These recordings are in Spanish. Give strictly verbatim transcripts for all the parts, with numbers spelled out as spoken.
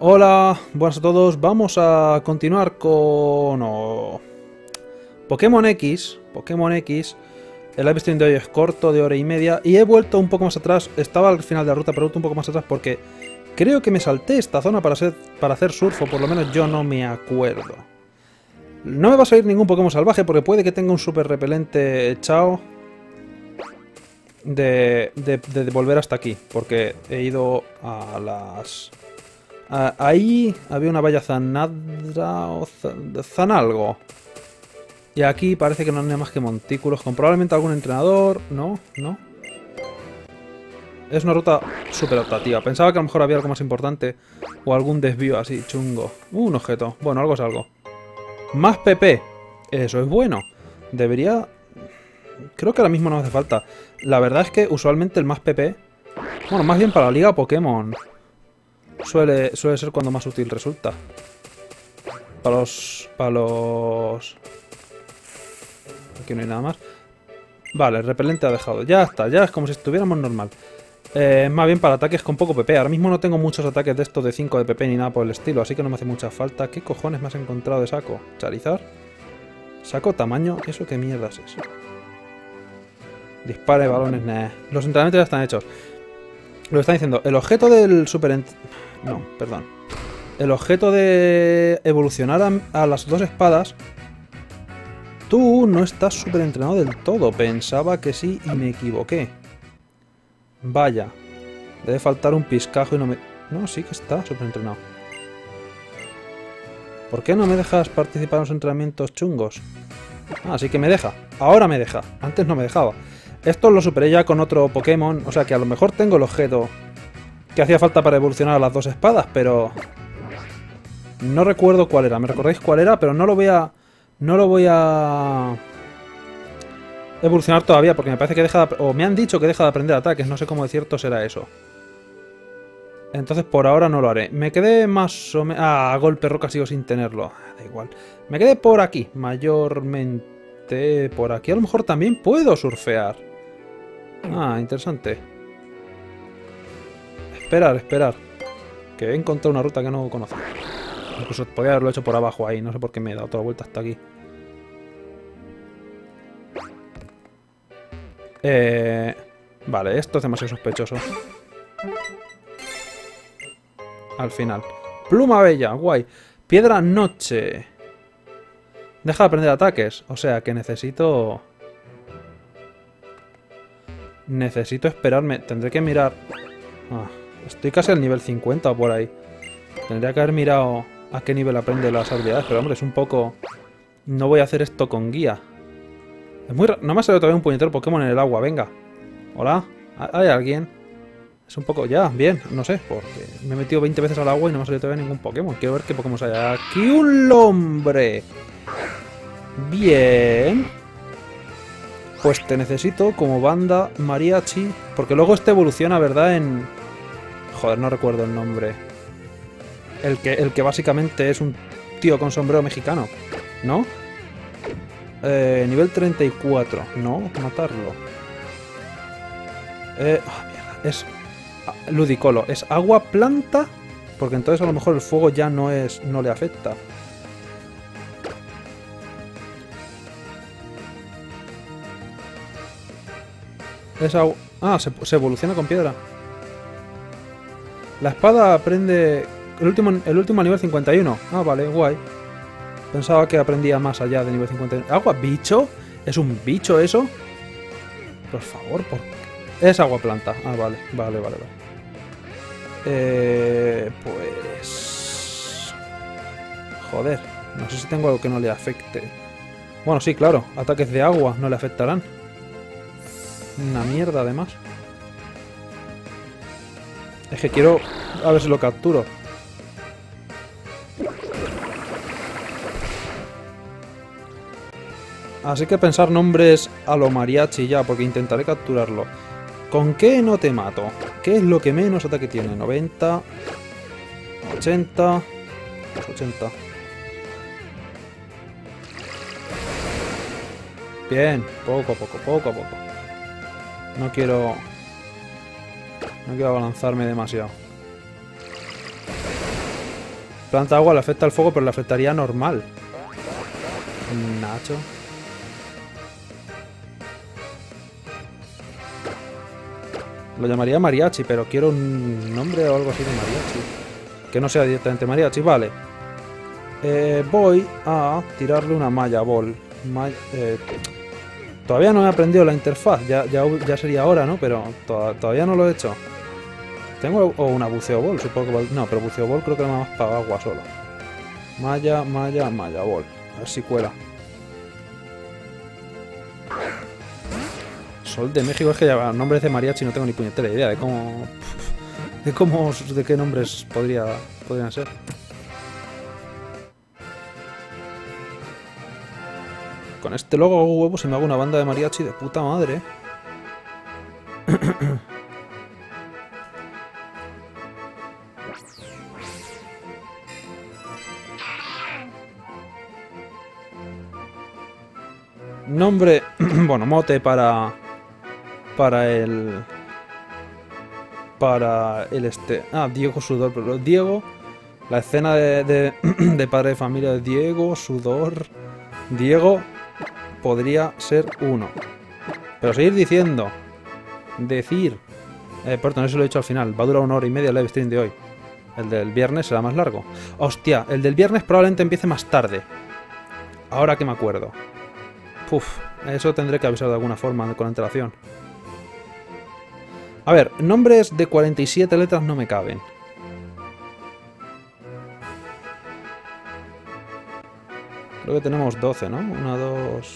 Hola, buenas a todos. Vamos a continuar con oh, Pokémon X. Pokémon X. El live stream de hoy es corto, de hora y media. Y he vuelto un poco más atrás. Estaba al final de la ruta, pero he vuelto un poco más atrás porque creo que me salté esta zona para hacer, para hacer surf, o por lo menos yo no me acuerdo. No me va a salir ningún Pokémon salvaje porque puede que tenga un super repelente echado de, de, de volver hasta aquí. Porque he ido a las... Ah, ahí había una valla zanadra o zan algo. Y aquí parece que no hay más que montículos con probablemente algún entrenador. No, no. Es una ruta súper optativa. Pensaba que a lo mejor había algo más importante o algún desvío así chungo. Uh, un objeto. Bueno, algo es algo. Más P P. Eso es bueno. Debería... Creo que ahora mismo no hace falta. La verdad es que usualmente el más P P... Bueno, más bien para la liga Pokémon... Suele, suele ser cuando más útil resulta. Para los... Para los... Aquí no hay nada más. Vale, el repelente ha dejado. Ya está, ya es como si estuviéramos normal. Eh, más bien para ataques con poco P P. Ahora mismo no tengo muchos ataques de estos de cinco de P P ni nada por el estilo, así que no me hace mucha falta. ¿Qué cojones me has encontrado de saco? ¿Charizard? ¿Saco tamaño? ¿Eso qué mierda es eso? Dispare balones, nah. Los entrenamientos ya están hechos. Lo que están diciendo, el objeto del super... Ent... No, perdón. El objeto de evolucionar a, a las dos espadas... Tú no estás súper entrenado del todo. Pensaba que sí y me equivoqué. Vaya. Debe faltar un piscajo y no me... No, sí que está súper entrenado. ¿Por qué no me dejas participar en los entrenamientos chungos? Ah, sí que me deja. Ahora me deja. Antes no me dejaba. Esto lo superé ya con otro Pokémon. O sea que a lo mejor tengo el objeto que hacía falta para evolucionar a las dos espadas, pero... No recuerdo cuál era. ¿Me recordáis cuál era? Pero no lo voy a... No lo voy a... evolucionar todavía, porque me parece que deja de... O me han dicho que deja de aprender ataques. No sé cómo de cierto será eso. Entonces por ahora no lo haré. Me quedé más o menos... Ah, golpe roca sigo sin tenerlo. Da igual. Me quedé por aquí. Mayormente por aquí. A lo mejor también puedo surfear. Ah, interesante. Esperar, esperar. Que he encontrado una ruta que no conozco. Incluso podría haberlo hecho por abajo ahí. No sé por qué me he dado toda la vuelta hasta aquí. Eh... Vale, esto es demasiado sospechoso. Al final. Pluma bella, guay. Piedra noche. Deja de aprender ataques. O sea que necesito... Necesito esperarme. Tendré que mirar... Ah, estoy casi al nivel cincuenta o por ahí. Tendría que haber mirado a qué nivel aprende las habilidades. Pero hombre, es un poco... No voy a hacer esto con guía. Es muy... No me ha salido todavía un puñetero Pokémon en el agua. Venga. Hola. ¿Hay alguien? Es un poco... Ya, bien. No sé. Porque me he metido veinte veces al agua y no me ha salido todavía ningún Pokémon. Quiero ver qué Pokémon hay. Aquí un lombre. Bien. Pues te necesito como banda mariachi. Porque luego este evoluciona, ¿verdad? En... Joder, no recuerdo el nombre. El que, el que básicamente es un tío con sombrero mexicano. ¿No? Eh, nivel treinta y cuatro. No, matarlo. Eh... Oh, mierda. Es... Ludicolo. ¿Es agua planta? Porque entonces a lo mejor el fuego ya no es... No le afecta. Es agua... Ah, se, se evoluciona con piedra. La espada aprende... El último, el último a nivel cincuenta y uno. Ah, vale, guay. Pensaba que aprendía más allá de nivel cincuenta y uno. ¿Agua bicho? ¿Es un bicho eso? Por favor, ¿por qué? Es agua planta. Ah, vale, vale, vale, vale. Eh... Pues... Joder. No sé si tengo algo que no le afecte. Bueno, sí, claro. Ataques de agua no le afectarán. Una mierda, además. Es que quiero... A ver si lo capturo. Así que pensar nombres a lo mariachi ya, porque intentaré capturarlo. ¿Con qué no te mato? ¿Qué es lo que menos ataque tiene? noventa... ochenta... ochenta... Bien, poco a poco, poco a poco. No quiero... No quiero abalanzarme demasiado. Planta agua le afecta el fuego, pero le afectaría normal. Nacho. Lo llamaría mariachi, pero quiero un nombre o algo así de mariachi. Que no sea directamente mariachi, vale. Eh, voy a tirarle una malla ball. Ma eh, todavía no he aprendido la interfaz, ya, ya, ya sería hora, ¿no? Pero to todavía no lo he hecho. Tengo o una buceo ball, supongo que... No, pero buceo ball creo que nada más para agua solo. Malla, malla, malla ball. A ver si cuela. Sol de México, es que ya nombres de mariachi no tengo ni puñetera idea de cómo... De cómo... de qué nombres podría, podrían ser. Con este logo hago huevos y me hago una banda de mariachi de puta madre. Nombre... bueno, mote para... Para el... Para el este... Ah, Diego Sudor. Pero Diego... La escena de, de, de padre de familia de Diego Sudor... Diego... Podría ser uno. Pero seguir diciendo... Decir... Eh, perdón, eso lo he dicho al final. Va a durar una hora y media el live stream de hoy. El del viernes será más largo. Hostia, el del viernes probablemente empiece más tarde. Ahora que me acuerdo. Puf, eso tendré que avisar de alguna forma con antelación. A ver, nombres de cuarenta y siete letras no me caben. Creo que tenemos doce, ¿no? Una, dos...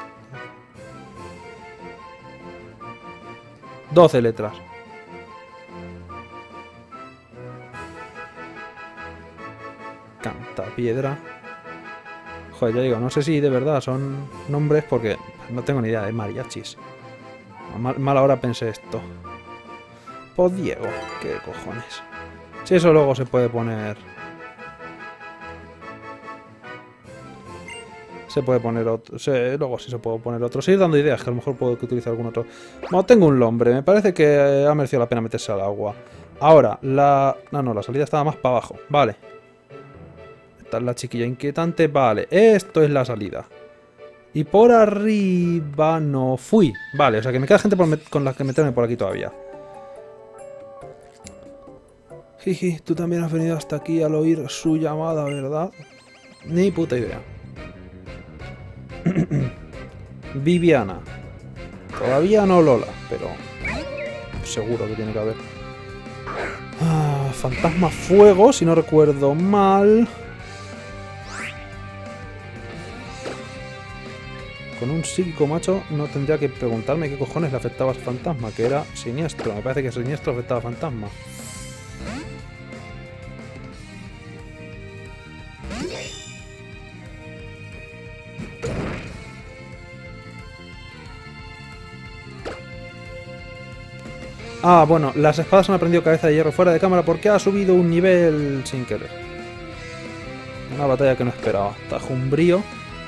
doce letras. Cantapiedra. Joder, ya digo, no sé si de verdad son nombres porque no tengo ni idea de mariachis. A mal, mala hora pensé esto. Pues Diego, qué cojones. Si eso luego se puede poner... Se puede poner otro... Se, luego sí se puede poner otro. Seguir dando ideas, que a lo mejor puedo utilizar algún otro. Bueno, tengo un nombre. Me parece que ha merecido la pena meterse al agua. Ahora, la... No, no, la salida estaba más para abajo. Vale. Esta es la chiquilla inquietante. Vale, esto es la salida. Y por arriba no fui. Vale, o sea que me queda gente por con la que meterme por aquí todavía. Jiji, tú también has venido hasta aquí al oír su llamada, ¿verdad? Ni puta idea. Viviana. Todavía no Lola, pero seguro que tiene que haber. Ah, fantasma fuego, si no recuerdo mal. Con un psíquico macho no tendría que preguntarme qué cojones le afectaba a ese fantasma, que era siniestro. Me parece que siniestro afectaba a fantasma. Ah, bueno, las espadas han aprendido cabeza de hierro fuera de cámara porque ha subido un nivel sin querer. Una batalla que no esperaba. Tajumbrío.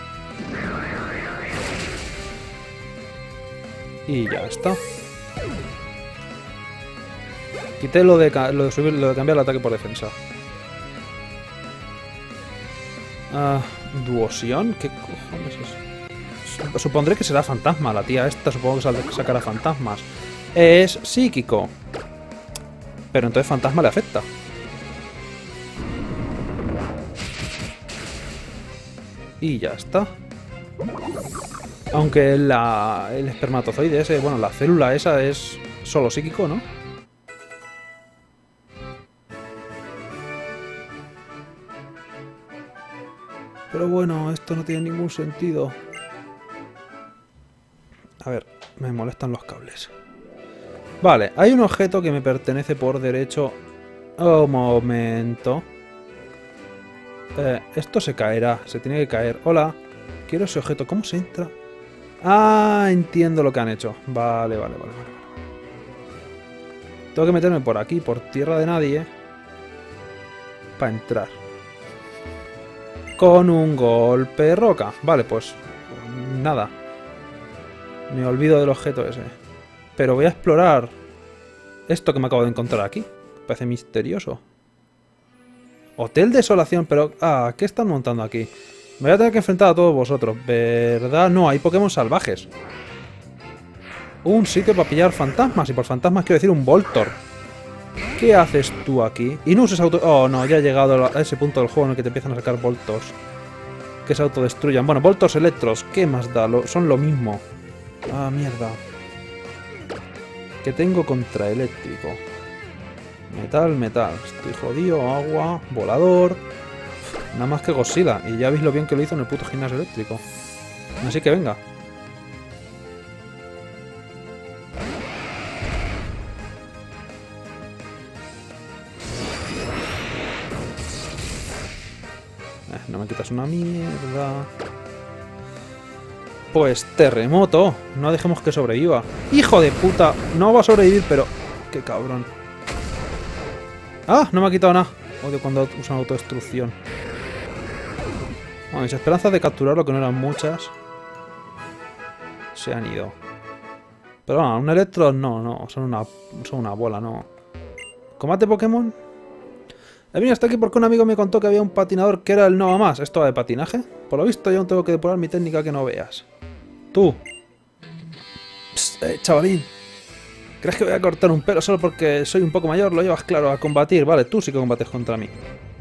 Y ya está. Quité lo de, lo de, subir, lo de cambiar el ataque por defensa. Ah, Duosión. ¿Qué cojones es? Supondré que será fantasma la tía esta. Supongo que sacará fantasmas. Es psíquico. Pero entonces fantasma le afecta. Y ya está. Aunque la, el espermatozoide ese, bueno, la célula esa es solo psíquico, ¿no? Pero bueno, esto no tiene ningún sentido. A ver, me molestan los cables. Vale, hay un objeto que me pertenece por derecho. Oh, un momento. Eh, esto se caerá, se tiene que caer. Hola, quiero ese objeto. ¿Cómo se entra? Ah, entiendo lo que han hecho. Vale, vale, vale, vale. Tengo que meterme por aquí, por tierra de nadie, para entrar. Con un golpe roca. Vale, pues nada. Me olvido del objeto ese. Pero voy a explorar esto que me acabo de encontrar aquí. Parece misterioso. Hotel Desolación, pero... Ah, ¿qué están montando aquí? Me voy a tener que enfrentar a todos vosotros, ¿verdad? No, hay Pokémon salvajes. Un sitio para pillar fantasmas, y por fantasmas quiero decir un Voltor. ¿Qué haces tú aquí? Y no uses auto... Oh, no, ya he llegado a ese punto del juego en el que te empiezan a sacar Voltors. Que se autodestruyan. Bueno, Voltors Electros, ¿qué más da? Lo... Son lo mismo. Ah, mierda. ¿Qué tengo contra eléctrico? Metal, metal. Estoy jodido, agua, volador. Nada más que Godzilla. Y ya veis lo bien que lo hizo en el puto gimnasio eléctrico. Así que venga. Eh, no me quitas una mierda. Pues terremoto. No dejemos que sobreviva. ¡Hijo de puta! No va a sobrevivir, pero... ¡Qué cabrón! ¡Ah! No me ha quitado nada. Odio cuando usan autodestrucción. Bueno, mis esperanzas de capturarlo, que no eran muchas, se han ido. Pero bueno, un electro no, no. Son una, son una bola, no. ¿Combate Pokémon? He venido hasta aquí porque un amigo me contó que había un patinador que era el Nova Más. ¿Esto va de patinaje? Por lo visto yo aún tengo que depurar mi técnica que no veas. Tú. Psst, eh, chavalín. ¿Crees que voy a cortar un pelo solo porque soy un poco mayor? Lo llevas claro a combatir. Vale, tú sí que combates contra mí.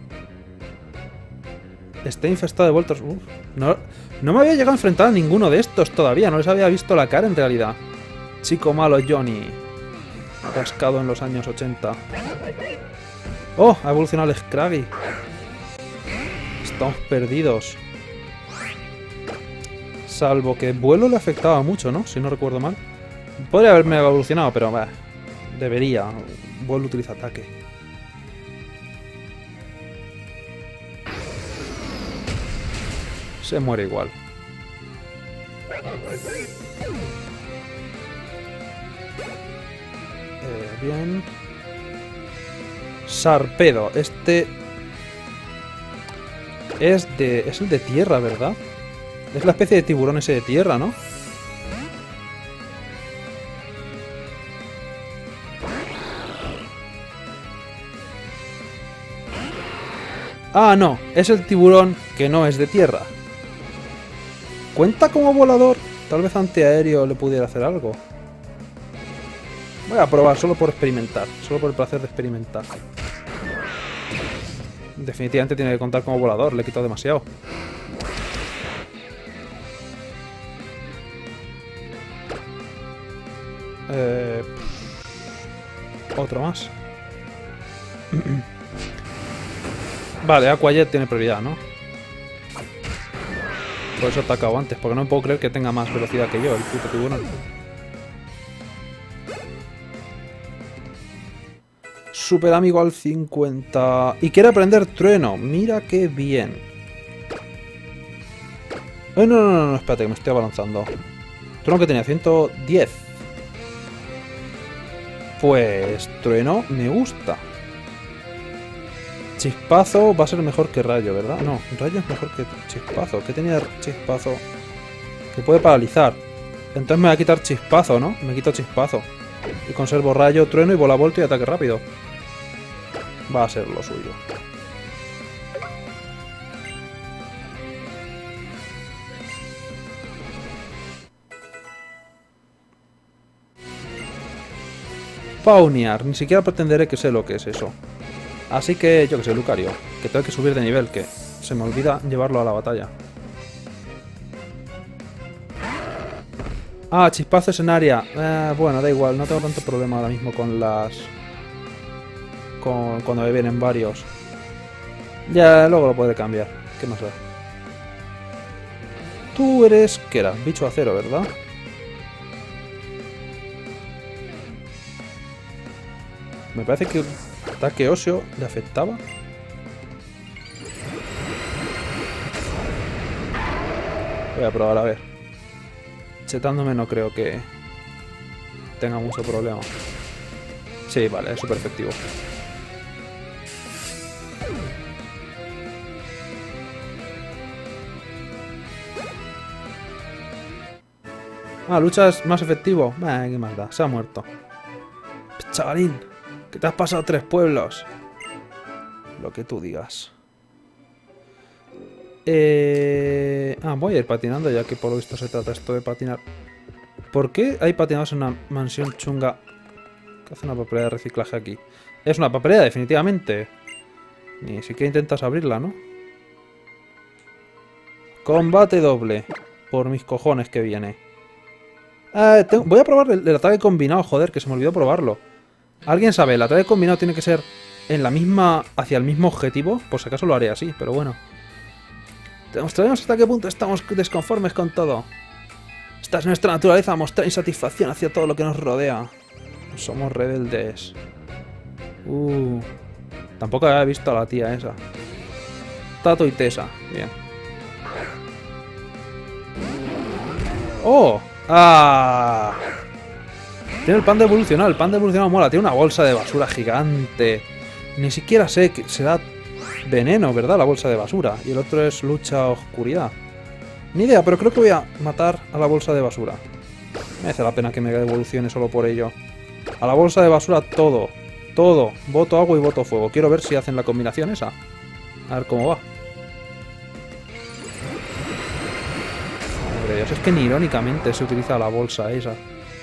Está infestado de Voltors. Uf, no, no me había llegado a enfrentar a ninguno de estos todavía. No les había visto la cara en realidad. Chico malo Johnny. Cascado en los años ochenta. ¡Oh! Ha evolucionado el Scraggy. Estamos perdidos. Salvo que vuelo le afectaba mucho, ¿no? Si no recuerdo mal. Podría haberme evolucionado, pero... Bah, debería. Vuelo utiliza ataque. Se muere igual. Eh, bien. Sarpedo. Este... Es de... Es el de tierra, ¿verdad? Es la especie de tiburón ese de tierra, ¿no? Ah, no. Es el tiburón que no es de tierra. ¿Cuenta como volador? Tal vez antiaéreo le pudiera hacer algo. Voy a probar, solo por experimentar. Solo por el placer de experimentar. Definitivamente tiene que contar como volador. Le he quitado demasiado. Eh, otro más. Vale, Aqua Jet tiene prioridad, ¿no? Por eso he atacado antes, porque no puedo creer que tenga más velocidad que yo, el puto tiburón. Super amigo al cincuenta. Y quiere aprender trueno. Mira qué bien. Eh, no, no, no, no, espérate, que me estoy abalanzando. Trueno que tenía ciento diez. Pues trueno me gusta. Chispazo va a ser mejor que rayo, ¿verdad? No, rayo es mejor que chispazo. ¿Qué tenía chispazo? Que puede paralizar. Entonces me voy a quitar chispazo, ¿no? Me quito chispazo. Y conservo rayo, trueno y bola volto y ataque rápido. Va a ser lo suyo. Pawniard. Ni siquiera pretenderé que sé lo que es eso. Así que, yo que sé, Lucario. Que tengo que subir de nivel, que se me olvida llevarlo a la batalla. Ah, chispazo es en área. Eh, bueno, da igual, no tengo tanto problema ahora mismo con las... Con cuando me vienen varios. Ya, luego lo podré cambiar. ¿Qué más da? Tú eres... ¿Qué era? Bicho acero, ¿verdad? Me parece que... Ataque óseo le afectaba. Voy a probar a ver. Chetándome no creo que tenga mucho problema. Sí, vale, es súper efectivo. Ah, lucha es más efectivo. Eh, qué más da, se ha muerto. Chavalín, que te has pasado tres pueblos. lo que tú digas. Eh... Ah, voy a ir patinando ya que por lo visto se trata esto de patinar. ¿Por qué hay patinados en una mansión chunga que hace una papelera de reciclaje aquí? Es una papelera, definitivamente. Ni siquiera intentas abrirla, ¿no? Combate doble. Por mis cojones que viene. Eh, tengo... Voy a probar el, el ataque combinado, joder, que se me olvidó probarlo. ¿Alguien sabe? ¿El ataque combinado tiene que ser en la misma... hacia el mismo objetivo? Por si acaso lo haré así, pero bueno. Demostraremos hasta qué punto estamos desconformes con todo. Esta es nuestra naturaleza, mostrar insatisfacción hacia todo lo que nos rodea. Somos rebeldes. Uh, tampoco había visto a la tía esa. Tato y Tessa, bien. ¡Oh! ¡Ah! Tiene el pan de evolucionar, el pan de evolucionar mola. Tiene una bolsa de basura gigante. Ni siquiera sé que será veneno, ¿verdad? La bolsa de basura. Y el otro es lucha oscuridad. Ni idea, pero creo que voy a matar a la bolsa de basura. Merece la pena que me evolucione solo por ello. A la bolsa de basura todo. Todo. Voto agua y voto fuego. Quiero ver si hacen la combinación esa. A ver cómo va. Madre Dios, es que ni irónicamente se utiliza la bolsa esa.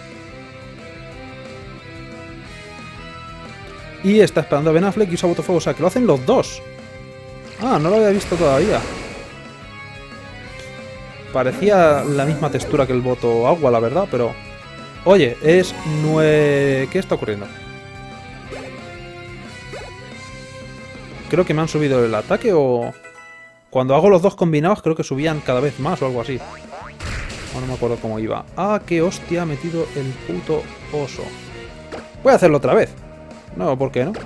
Y está esperando a Ben Affleck y usa voto fuego. O sea, que lo hacen los dos. Ah, no lo había visto todavía. Parecía la misma textura que el voto agua, la verdad, pero... Oye, es nueve... ¿Qué está ocurriendo? Creo que me han subido el ataque o... Cuando hago los dos combinados creo que subían cada vez más o algo así. No, no me acuerdo cómo iba. Ah, qué hostia ha metido el puto oso. Voy a hacerlo otra vez. No, ¿por qué no?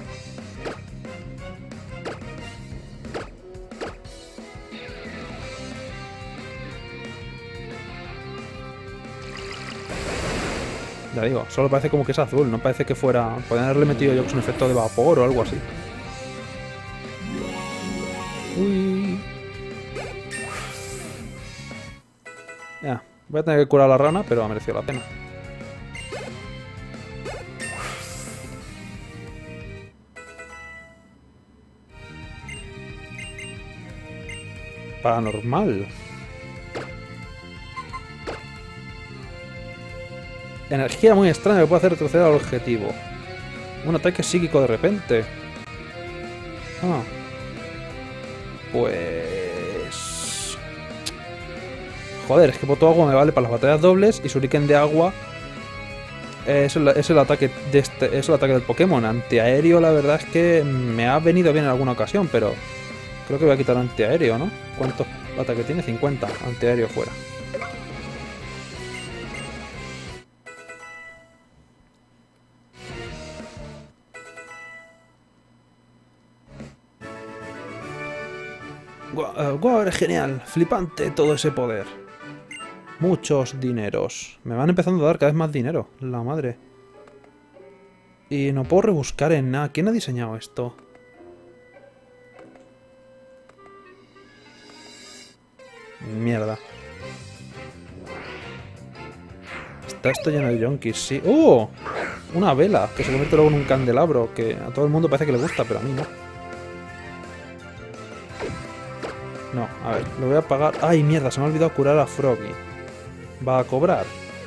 Ya digo, solo parece como que es azul, no parece que fuera... Podrían haberle metido yo un efecto de vapor o algo así. Uy. Ya, voy a tener que curar a la rana, pero ha merecido la pena. Paranormal. Energía muy extraña que puede hacer retroceder al objetivo. Un ataque psíquico de repente. Ah. Pues... Joder, es que voto agua me vale para las batallas dobles y shuriken de agua es el, es el ataque de este, es el ataque del Pokémon. Antiaéreo, la verdad es que me ha venido bien en alguna ocasión, pero creo que voy a quitar antiaéreo, ¿no? ¿Cuántos ataques tiene? cincuenta. Antiaéreo fuera. Guau, wow, eres genial, flipante todo ese poder. Muchos dineros. Me van empezando a dar cada vez más dinero, la madre. Y no puedo rebuscar en nada. ¿Quién ha diseñado esto? Mierda. Está esto lleno de yonkis, sí. ¡Oh! Una vela, que se convierte luego en un candelabro, que a todo el mundo parece que le gusta, pero a mí no. No, a ver, lo voy a pagar. ¡Ay, mierda! Se me ha olvidado curar a Froggy. Va a cobrar.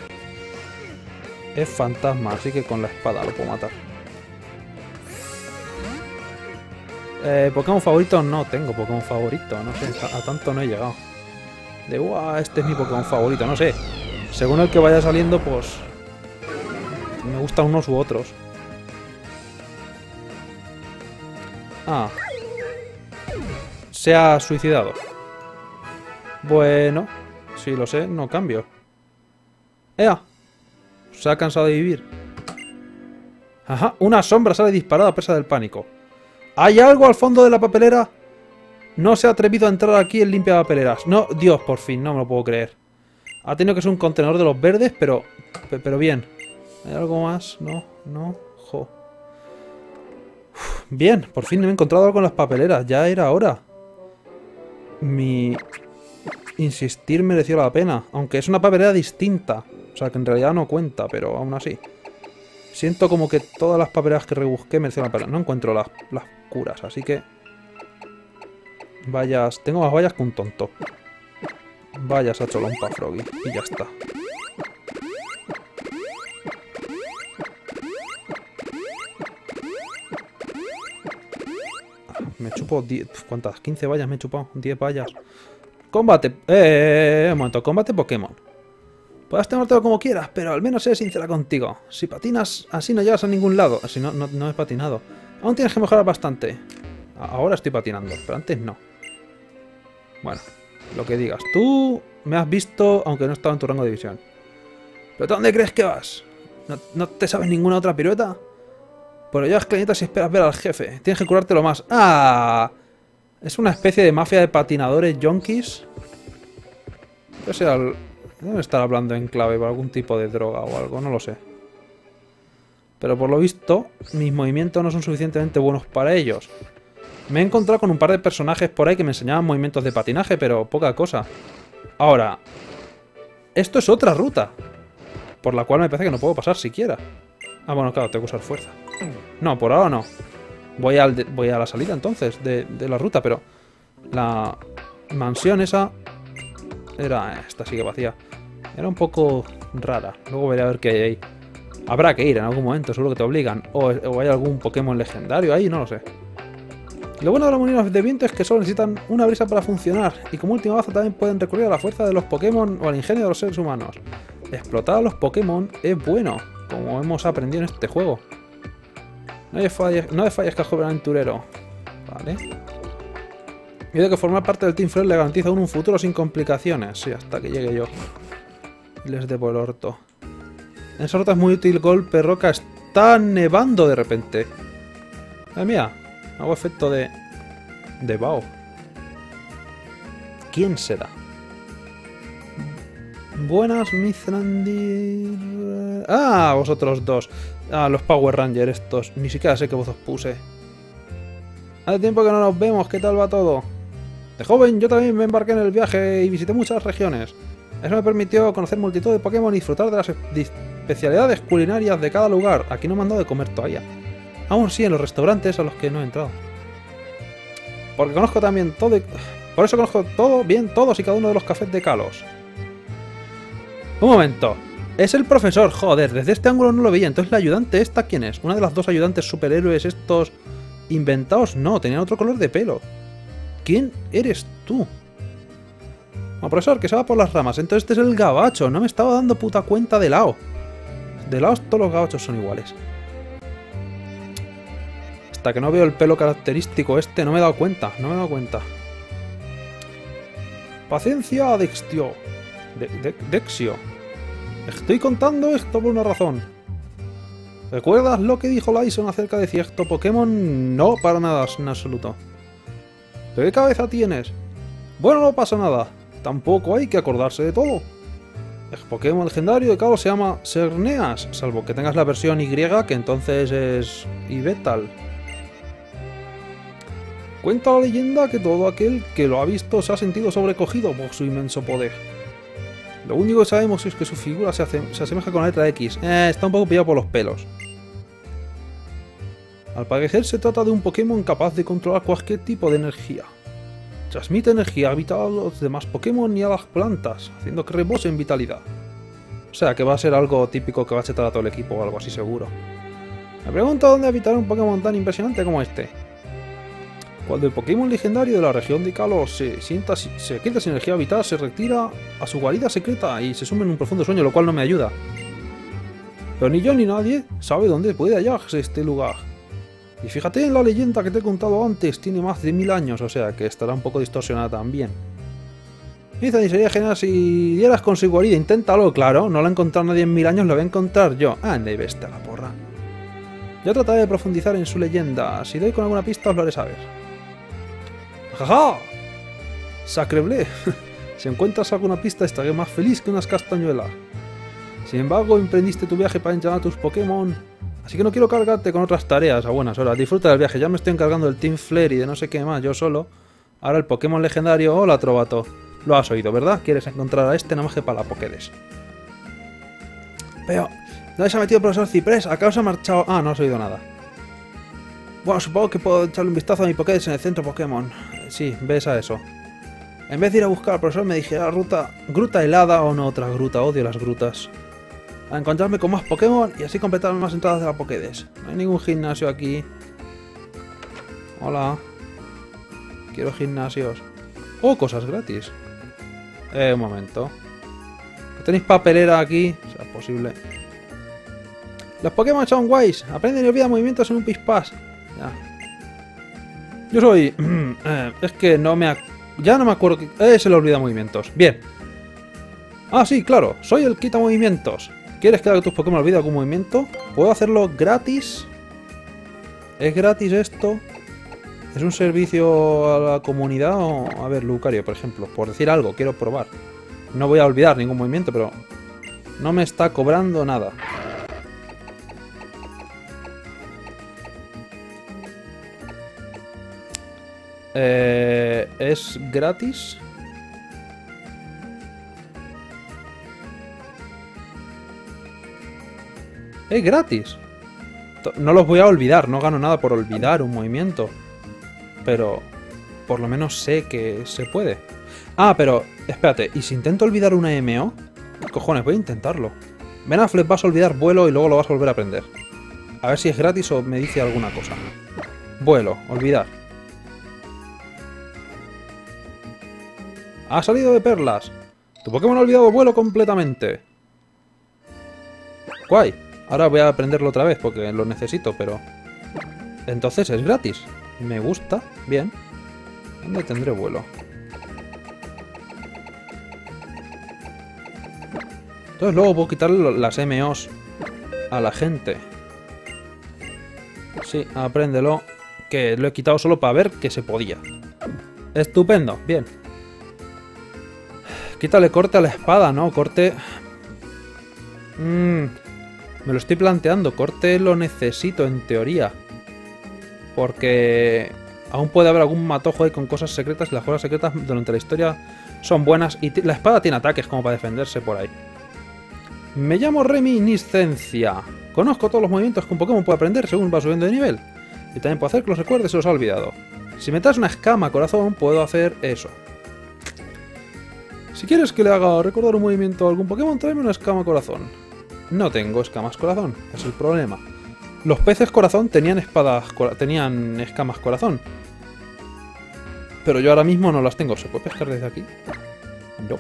Es fantasma, así que con la espada lo puedo matar. Eh, Pokémon favorito no tengo Pokémon favorito, no sé, a tanto no he llegado. De, ¡guau! Este es mi Pokémon favorito, no sé. Según el que vaya saliendo, pues... me gustan unos u otros. Ah. Se ha suicidado. Bueno, si lo sé, no cambio. ¡Ea! Se ha cansado de vivir. Ajá, una sombra sale disparada presa del pánico. ¿Hay algo al fondo de la papelera? No se ha atrevido a entrar aquí en limpia papeleras. No, Dios, por fin, no me lo puedo creer. Ha tenido que ser un contenedor de los verdes, pero... Pero bien. ¿Hay algo más? No, no, jo. Uf, bien, por fin me he encontrado algo en las papeleras. Ya era hora. Mi... insistir mereció la pena. Aunque es una papelera distinta. O sea, que en realidad no cuenta, pero aún así. Siento como que todas las papeleras que rebusqué merecieron la pena. No encuentro las, las curas, así que... Vallas... Tengo más vallas que un tonto. Vallas a Cholompa Froggy. Y ya está. Me chupo diez... ¿Cuántas? quince vallas me he chupado. diez vallas. Combate... Eh, eh, eh, un momento. Combate Pokémon. Puedes tomártelo como quieras, pero al menos sé sincera contigo. Si patinas así no llegas a ningún lado. Así no, no, no he patinado. Aún tienes que mejorar bastante. Ahora estoy patinando, pero antes no. Bueno, lo que digas. Tú me has visto, aunque no estaba en tu rango de visión. ¿Pero tú dónde crees que vas? ¿No, no te sabes ninguna otra pirueta? Pero llevas cañetas y esperas ver al jefe. Tienes que curártelo más. ¡Ah! Es una especie de mafia de patinadores yonkis. Yo sé, al... deben estar hablando en clave por algún tipo de droga o algo, no lo sé. Pero por lo visto, mis movimientos no son suficientemente buenos para ellos. Me he encontrado con un par de personajes por ahí que me enseñaban movimientos de patinaje, pero poca cosa. Ahora, esto es otra ruta, por la cual me parece que no puedo pasar siquiera. Ah, bueno, claro, tengo que usar fuerza. No, por ahora no. Voy, al de, voy a la salida entonces de, de la ruta, pero la mansión esa era... Esta sigue vacía. Era un poco rara. Luego veré a ver qué hay ahí. Habrá que ir en algún momento, seguro que te obligan. O, o hay algún Pokémon legendario ahí, no lo sé. Lo bueno de los molinos de viento es que solo necesitan una brisa para funcionar. Y como última baza también pueden recurrir a la fuerza de los Pokémon o al ingenio de los seres humanos. Explotar a los Pokémon es bueno, como hemos aprendido en este juego. No hay fallas, no hay fallas, joven aventurero. Vale. Y de que formar parte del Team Flare le garantiza a uno un futuro sin complicaciones. Sí, hasta que llegue yo. Y les debo el orto. En esa ruta es muy útil golpe roca. Está nevando de repente. Ay, mira. Hago efecto de... de Bao. ¿Quién será? Buenas, Mithrandir... Ah, vosotros dos. Ah, los Power Rangers estos. Ni siquiera sé qué voz os puse. Hace tiempo que no nos vemos. ¿Qué tal va todo? De joven yo también me embarqué en el viaje y visité muchas regiones. Eso me permitió conocer multitud de Pokémon y disfrutar de las especialidades culinarias de cada lugar. Aquí no me han dado de comer todavía. Aún sí, en los restaurantes a los que no he entrado. Porque conozco también todo... Y... Por eso conozco todo, bien todos y cada uno de los cafés de Kalos. Un momento. Es el profesor, joder, desde este ángulo no lo veía. Entonces la ayudante esta, ¿quién es? ¿Una de las dos ayudantes superhéroes estos inventados? No, tenían otro color de pelo. ¿Quién eres tú? Bueno, profesor, que se va por las ramas. Entonces este es el gabacho. No me estaba dando puta cuenta de Lao. De Lao todos los gabachos son iguales. Hasta que no veo el pelo característico este, no me he dado cuenta, no me he dado cuenta. Paciencia, Dextio. De de Dexio. Estoy contando esto por una razón. ¿Recuerdas lo que dijo Lyson acerca de cierto Pokémon? No, para nada, en absoluto. ¿De qué cabeza tienes? Bueno, no pasa nada. Tampoco hay que acordarse de todo. El Pokémon legendario de Kalos se llama Xerneas, salvo que tengas la versión Y, que entonces es Yveltal. Cuenta la leyenda que todo aquel que lo ha visto se ha sentido sobrecogido por su inmenso poder. Lo único que sabemos es que su figura se, hace, se asemeja con la letra X. Eh, está un poco pillado por los pelos. Al parecer se trata de un Pokémon capaz de controlar cualquier tipo de energía. Transmite energía vital a los demás Pokémon y a las plantas, haciendo que rebosen vitalidad. O sea, que va a ser algo típico que va a chetar a todo el equipo o algo así seguro. Me pregunto dónde habitará un Pokémon tan impresionante como este. Cuando el Pokémon legendario de la región de Kalos se, sienta, se queda sin energía vital, se retira a su guarida secreta y se sume en un profundo sueño, lo cual no me ayuda. Pero ni yo ni nadie sabe dónde puede hallarse este lugar. Y fíjate en la leyenda que te he contado antes, tiene más de mil años, o sea que estará un poco distorsionada también. Dice, y sería genial si dieras con su guarida, inténtalo, claro, no la ha encontrado nadie en mil años, la voy a encontrar yo. Ah, debe estar la porra. Yo trataré de profundizar en su leyenda, si doy con alguna pista os lo haré saber. ¡Jaja! ¡Sacreblé! Si encuentras alguna pista estaré más feliz que unas castañuelas. Sin embargo, emprendiste tu viaje para entrenar a tus Pokémon, así que no quiero cargarte con otras tareas a buenas horas. Disfruta del viaje, ya me estoy encargando del Team Flare y de no sé qué más, yo solo. Ahora el Pokémon legendario, hola Trovato. Lo has oído, ¿verdad? ¿Quieres encontrar a este? Nada más que para la Pokédex. Pero, ¿dónde se ha metido el profesor Ciprés? ¿Acaso se ha marchado? Ah, no has oído nada. Bueno, supongo que puedo echarle un vistazo a mi Pokédex en el centro Pokémon. sí, ves a eso. En vez de ir a buscar al profesor me dijera ruta, gruta helada o no otra gruta, odio las grutas. A encontrarme con más Pokémon y así completar más entradas de la Pokédex. No hay ningún gimnasio aquí. Hola. Quiero gimnasios. Oh, cosas gratis. Eh, un momento. ¿Tenéis papelera aquí? O sea, posible. Los Pokémon son guays. Aprenden y olvidan movimientos en un pispás. Ya. Yo soy... eh, es que no me... Ya no me acuerdo que... Eh, se le olvida movimientos. Bien. Ah, sí, claro. Soy el quita movimientos. ¿Quieres que haga tus Pokémon olvide algún movimiento? ¿Puedo hacerlo gratis? ¿Es gratis esto? ¿Es un servicio a la comunidad o...? A ver, Lucario, por ejemplo. Por decir algo, quiero probar. No voy a olvidar ningún movimiento, pero... No me está cobrando nada. Eh, ¿Es gratis? Es gratis. No los voy a olvidar, no gano nada por olvidar un movimiento. Pero por lo menos sé que se puede. Ah, pero espérate, ¿y si intento olvidar una M O? Cojones, voy a intentarlo. Ben Affleck, vas a olvidar vuelo y luego lo vas a volver a aprender. A ver si es gratis o me dice alguna cosa. Vuelo, olvidar. Ha salido de perlas. Tu Pokémon ha olvidado vuelo completamente. Guay. Ahora voy a aprenderlo otra vez porque lo necesito, pero... Entonces es gratis. Me gusta. Bien. ¿Dónde tendré vuelo? Entonces luego puedo quitarle las M Os a la gente. Sí, apréndelo. Que lo he quitado solo para ver que se podía. Estupendo. Bien. Quítale corte a la espada, ¿no? Corte... Mmm... Me lo estoy planteando. Corte lo necesito, en teoría. Porque... Aún puede haber algún matojo ahí con cosas secretas. Y las cosas secretas durante la historia son buenas. Y la espada tiene ataques como para defenderse por ahí. Me llamo Reminiscencia. Conozco todos los movimientos que un Pokémon puede aprender según va subiendo de nivel. Y también puedo hacer que los recuerdes se los ha olvidado. Si me das una escama corazón, puedo hacer eso. Si quieres que le haga recordar un movimiento a algún Pokémon, tráeme una escama corazón. No tengo escamas corazón, es el problema. Los peces corazón tenían espadas, tenían escamas corazón. Pero yo ahora mismo no las tengo. ¿Se puede pescar desde aquí? No.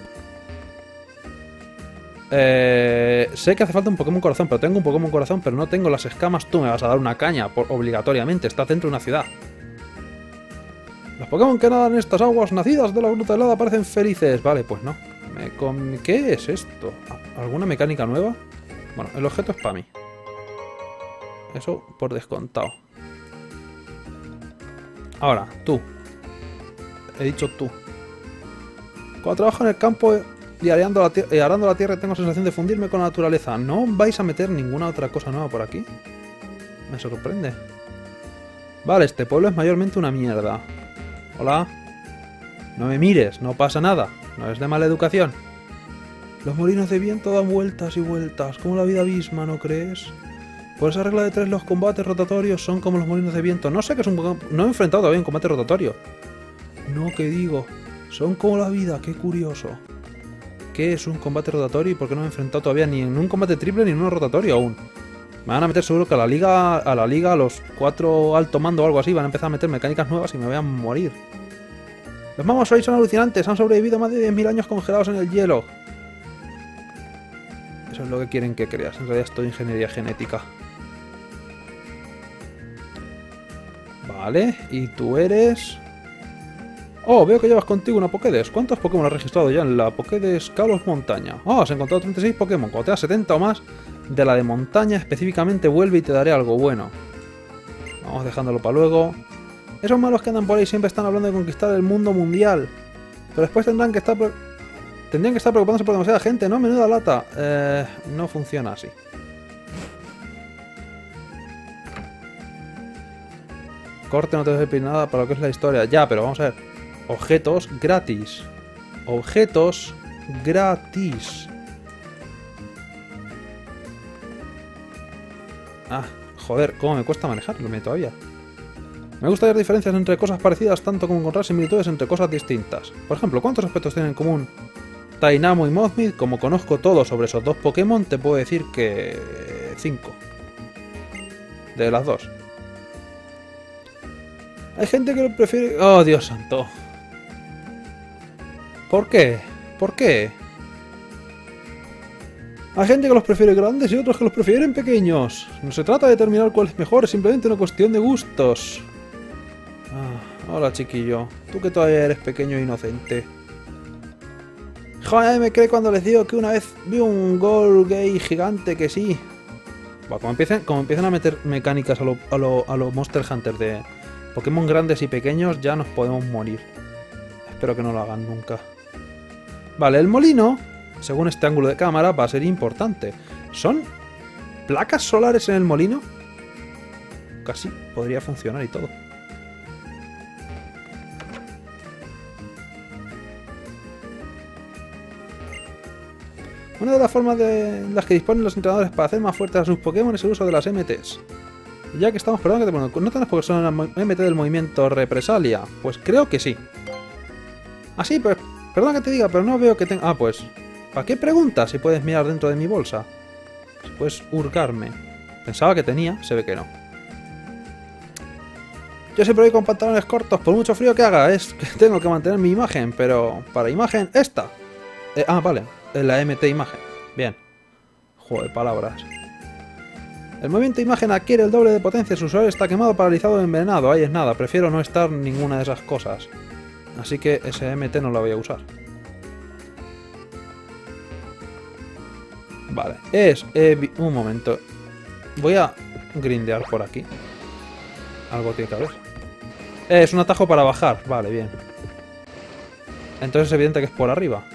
Eh, sé que hace falta un Pokémon corazón, pero tengo un Pokémon corazón, pero no tengo las escamas. Tú me vas a dar una caña, por, obligatoriamente. Estás dentro de una ciudad. Los Pokémon que nadan en estas aguas nacidas de la gruta helada parecen felices. Vale, pues no. Me com... ¿Qué es esto? ¿Alguna mecánica nueva? Bueno, el objeto es para mí. Eso por descontado. Ahora, tú. He dicho tú. Cuando trabajo en el campo y arando la, y arando la tierra tengo sensación de fundirme con la naturaleza. ¿No vais a meter ninguna otra cosa nueva por aquí? Me sorprende. Vale, este pueblo es mayormente una mierda. Hola. No me mires, no pasa nada. No es de mala educación. Los molinos de viento dan vueltas y vueltas, como la vida misma, ¿no crees? Por esa regla de tres, los combates rotatorios son como los molinos de viento. No sé qué es un... No he enfrentado todavía un combate rotatorio. No, ¿qué digo? Son como la vida, qué curioso. ¿Qué es un combate rotatorio y por qué no me he enfrentado todavía ni en un combate triple ni en uno rotatorio aún? Me van a meter seguro que a la liga, a la liga, los cuatro alto mando o algo así, van a empezar a meter mecánicas nuevas y me voy a morir. Los Mammoth son alucinantes, han sobrevivido más de diez mil años congelados en el hielo. Eso es lo que quieren que creas, en realidad es todo ingeniería genética. Vale, y tú eres... Oh, veo que llevas contigo una Pokédex. ¿Cuántos Pokémon has registrado ya en la Pokédex Kalos Montaña? Oh, has encontrado treinta y seis Pokémon. Cuando tengas setenta o más de la de montaña, específicamente vuelve y te daré algo bueno. Vamos dejándolo para luego. Esos malos que andan por ahí siempre están hablando de conquistar el mundo mundial. Pero después tendrán que estar... Tendrían que estar preocupándose por demasiada gente, ¿no? Menuda lata. Eh, no funciona así. Corte, no te voy a decir nada para lo que es la historia. Ya, pero vamos a ver. Objetos gratis. Objetos gratis. Ah, joder, cómo me cuesta manejarlo todavía. Me gusta ver diferencias entre cosas parecidas tanto como encontrar similitudes entre cosas distintas. Por ejemplo, ¿cuántos aspectos tienen en común Tainamo y Mothmid? Como conozco todo sobre esos dos Pokémon, te puedo decir que... cinco. De las dos. Hay gente que lo prefiere... ¡Oh, Dios santo! ¿Por qué? ¿Por qué? Hay gente que los prefiere grandes y otros que los prefieren pequeños. No se trata de determinar cuál es mejor, es simplemente una cuestión de gustos. Ah, hola, chiquillo. Tú que todavía eres pequeño e inocente. Joder, me cree cuando les digo que una vez vi un gol gay gigante que sí. Bueno, como empiecen, como empiecen a meter mecánicas a los a lo, a lo Monster Hunter de Pokémon grandes y pequeños, ya nos podemos morir. Espero que no lo hagan nunca. Vale, el molino, según este ángulo de cámara, va a ser importante. ¿Son placas solares en el molino? Casi podría funcionar y todo. Una de las formas de las que disponen los entrenadores para hacer más fuertes a sus Pokémon es el uso de las M Ts. Ya que estamos, perdón que te pongo, ¿no tenés porque son las M T del movimiento Represalia? Pues creo que sí. Ah, sí, pues, perdón que te diga, pero no veo que tenga... Ah, pues, ¿para qué preguntas si puedes mirar dentro de mi bolsa? Si puedes hurgarme. Pensaba que tenía, se ve que no. Yo siempre voy con pantalones cortos, por mucho frío que haga, es que tengo que mantener mi imagen, pero para imagen, esta. Eh, ah, vale, la M T imagen. Bien. Joder, palabras. El movimiento imagen adquiere el doble de potencia, su usuario está quemado, paralizado o envenenado. Ahí es nada, prefiero no estar ninguna de esas cosas. Así que ese M T no lo voy a usar. Vale, es... Eh, un momento. Voy a grindear por aquí. Algo tiene que haber. Eh, es un atajo para bajar. Vale, bien. Entonces es evidente que es por arriba.